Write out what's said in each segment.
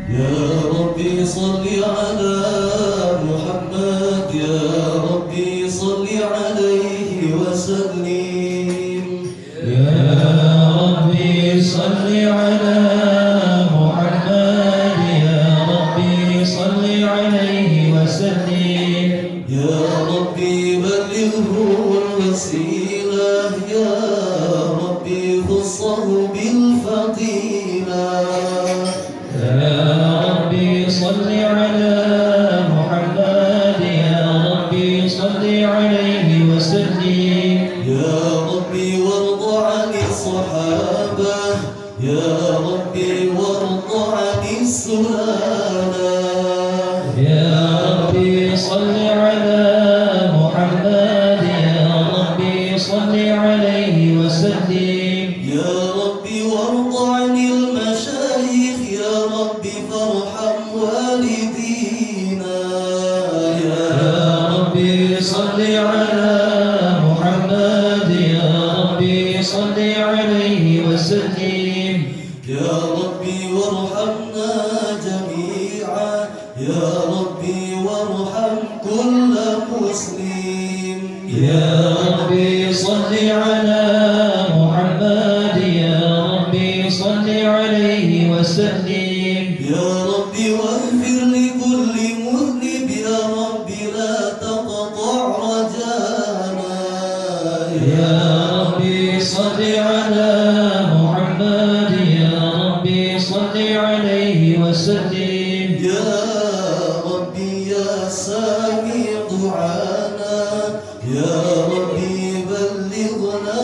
يا ربي صل على محمد، يا ربي صل عليه وسلم. يا ربي صل على محمد، يا ربي صل عليه وسلم. يا ربي بلغه الوسيلة، يا ربي خصه بالفضيلة. يا ربي صل على محمد، يا ربي صل عليه وسلم. يا ربي وارض عن الصحابة، يا ربي وارض عن السلالة. يا ربي صل على محمد، يا ربي صل عليه وسلم. يا ربي وارض عن المشايخ، يا ربي فارحم والدينا. يا ربي صل على محمد، يا ربي صل عليه وسلم. يا ربي وارحمنا جميعا، يا ربي وارحم كل مسلم. يا ربي صل على محمد، يا ربي صل عليه وسلم. يا ربي واغفر لكل مذنب، يا ربي لا تقطع رجانا. يا ربي صل على محمد، يا ربي صل عليه وسلم. يا ربي يا سامع دعانا، يا ربي بلغنا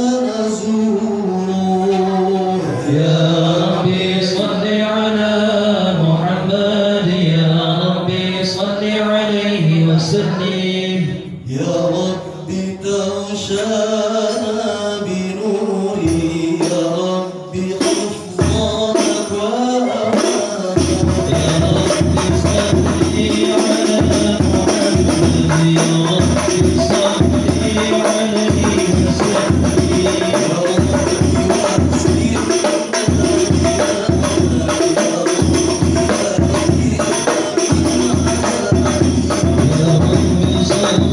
نزوره. يا ربي صل على محمد، يا ربي صل عليه وسلم. يا ربي تغشانا بنوري، يا ربي حفظانك وأمانك. يا ربي صل على محمد، يا ربي صل عليه وسلم. يا ربي واغفر يا ربي صل على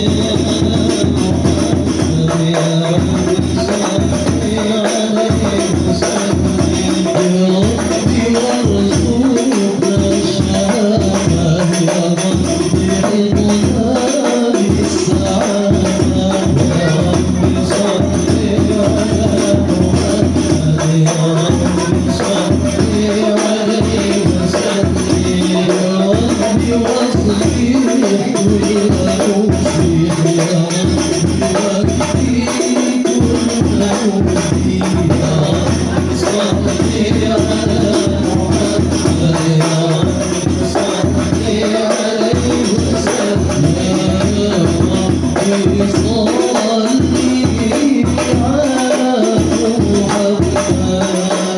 محمد، يا ربي صل عليه وسلم. يا ربي وارزقنا الشهادة، يا ربي عدنا بالسعادة. يا ربي صل على محمد، يا ربي صل عليه وسلم. يا ربي واصلح إلى أوصيك، يا ربي واكفي كل عوزي. يا ربي صل على محمد، يا ربي صل عليه وسلم. يا ربي صل على محمد.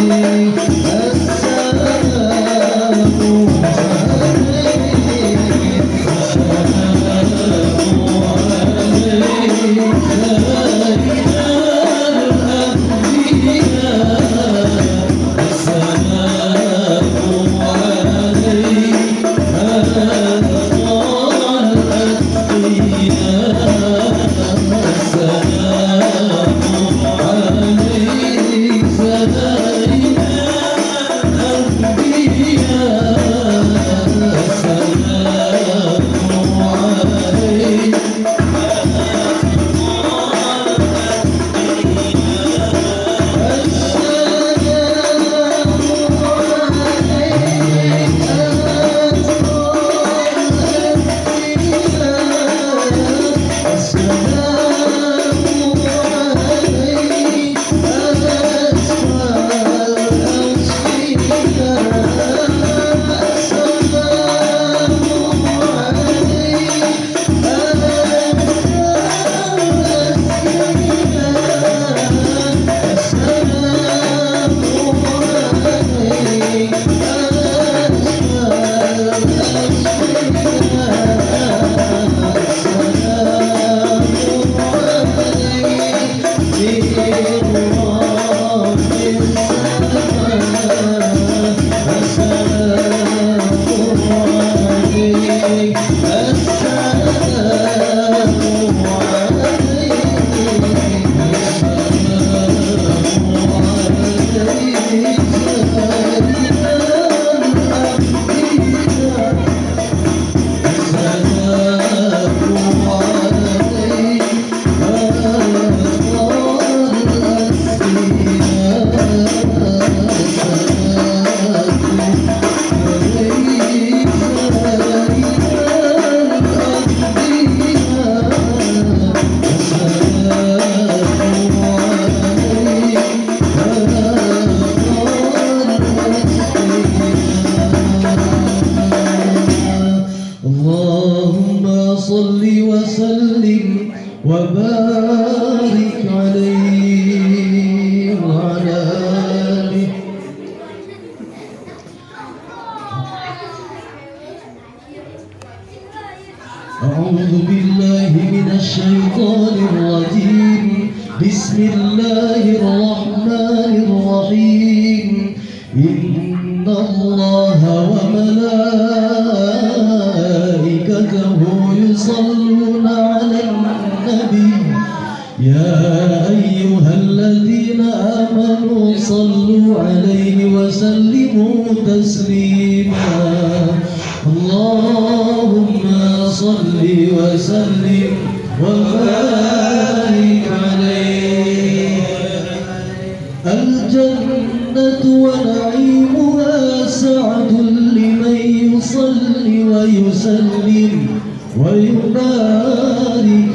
وبارك عليه وعلى آله. أعوذ بالله من الشيطان الرجيم. بسم الله الرحمن الرحيم. إن الله وملائكته يصلون على النبي يا أيها الذين آمنوا صلوا عليه وسلموا تسليما. اللهم صل وسلم وبارك عليه. الجنة ونعيمها سعد لمن يصلي ويسلم ويبارك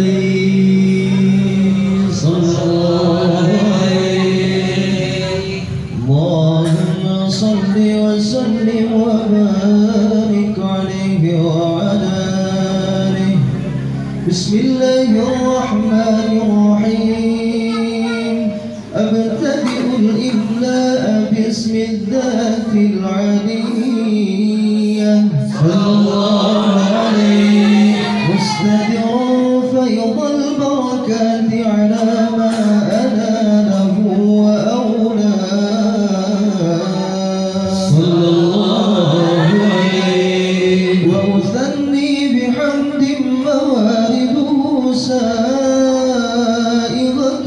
عليه. صلى الله عليه. اللهم صل وسلم وبارك عليه وعلى آله. بسم الله الرحمن الرحيم. أبتدئ الإملاء باسم الذات العلية صلى الله عليه. مستدر فيض البركات على ما أناله وأولاه صلى الله عليه. وأثني بحمد موارده سائغة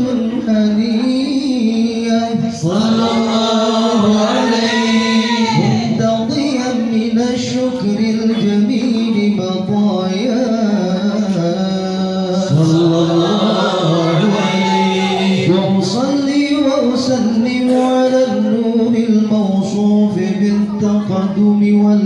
هنية صلى الله عليه. منتضيا من الشكر الجميل مطاياه صلى الله عليه. وأصلي وأسلم على النور الموصوف بالتقدم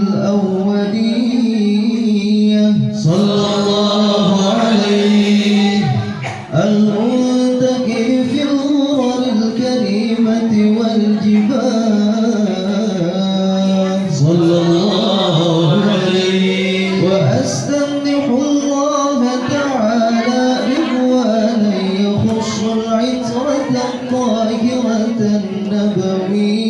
والأولية صلى الله عليه. المنتقل في الغرر الكريمة والجبال صلى الله عليه. وأستمدح الله تعالى رضوانا يخص العترة الطاهرة النبوية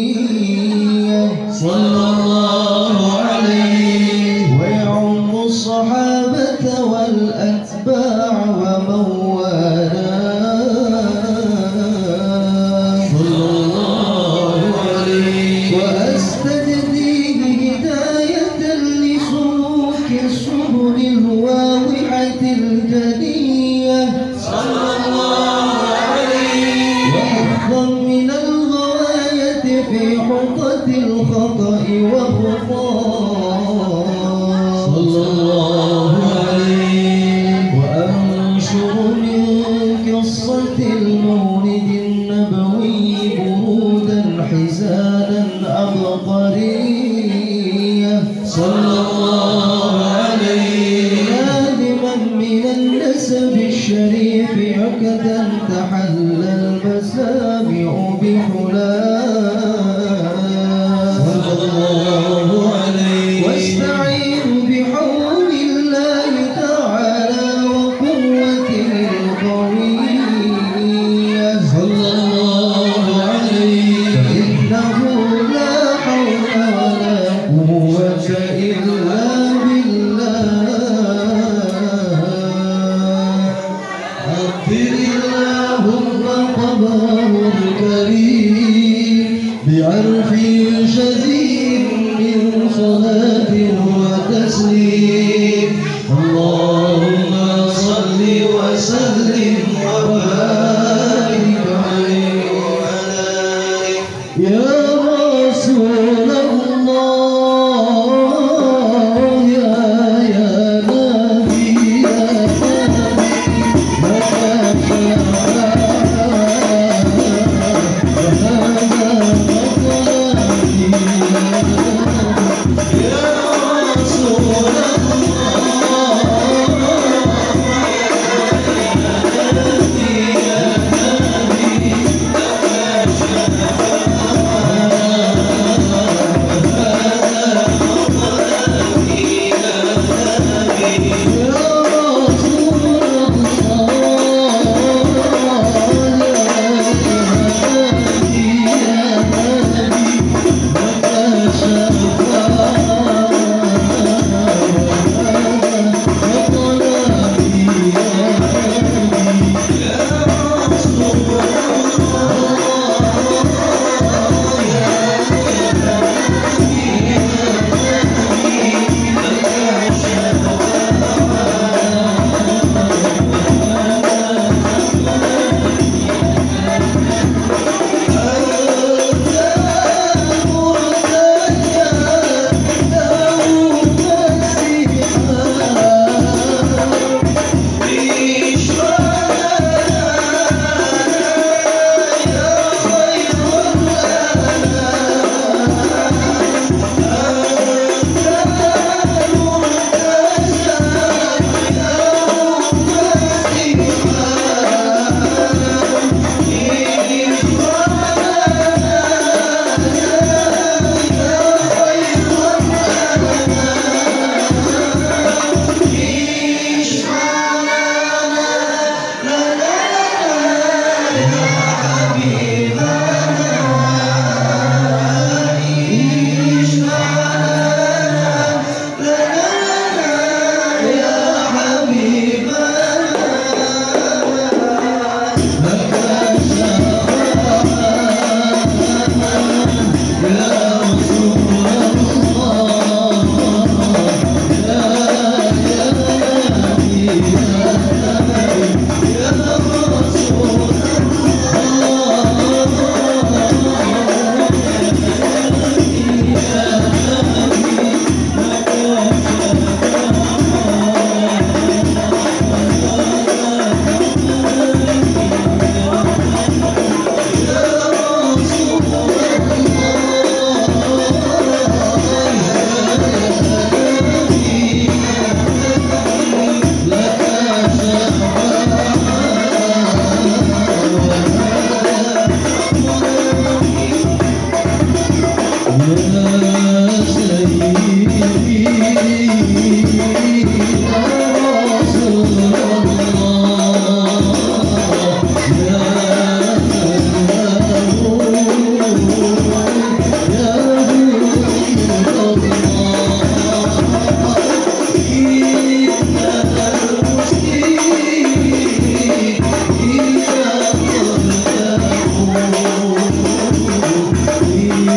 صلى الله عليه ويعم الصحابة والأتباع ومن والاه صلى الله عليه وأستجديه هداية لسلوك السبل الواضحة الجلية صلى الله عليه وحفظا من الغواية في حطة الخطأ والخطأ صلى الله عليه وأنشر من قصة المولد النبوي برودا حزانا عبقرية صلى الله عليه نادما من النسب الشريف عقدا تحلى المسامع بحلاه صلى الله عليه واستعين بحول الله تعالى وقوته القوية صلى الله عليه فإنه لا حول ولا قوة إلا بالله عبر اللهم قبره الكريم بعرف شديد من صلاة وتسليم اللهم صل وسلم وبارك عليه وعلى آله يا رسول الله يا نبي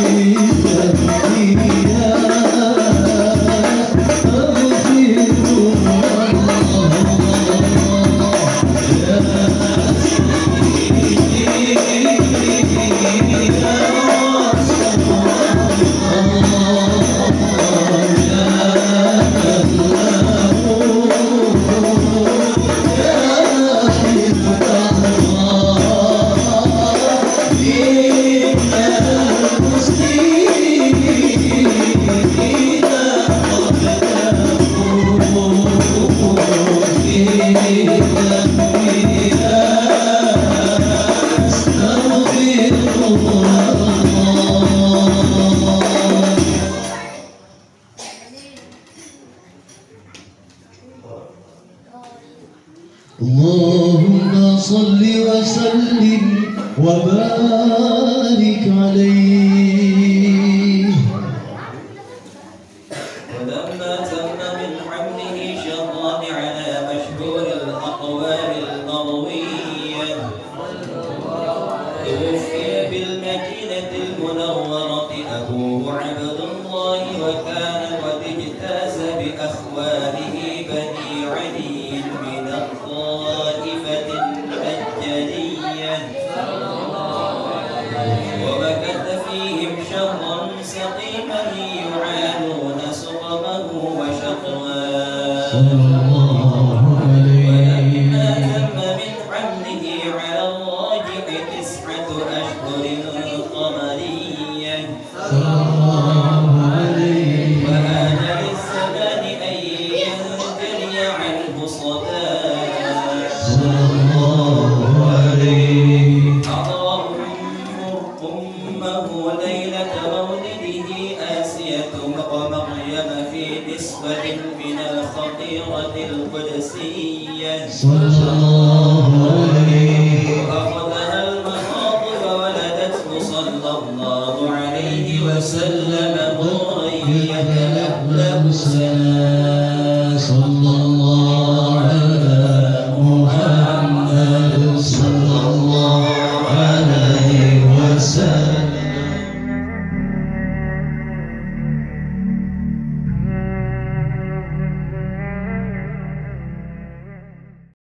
اللهم صل وسلم وبارك عليه. ولما تم من حمله شران على مشهور الأقوال المروية توفي بالمدينة المنورة أبوه عبد الله، وكان قد اجتاز بأخواله بني علي من الطائفة النجارية، ومكث فيهم شهرا سقيما يعانون سقمه وشقواه. ولما تم من حمله على الراجح 9 أشهر قمرية، وآن للزمان أن ينجلي عنه صداه. حضر أمه ليلة مولده آسية ومريم في نسبة من الخطيرة القدسية، وأخذها المخاض فولدته صلى الله عليه وسلم نورا يتلألأ سنا.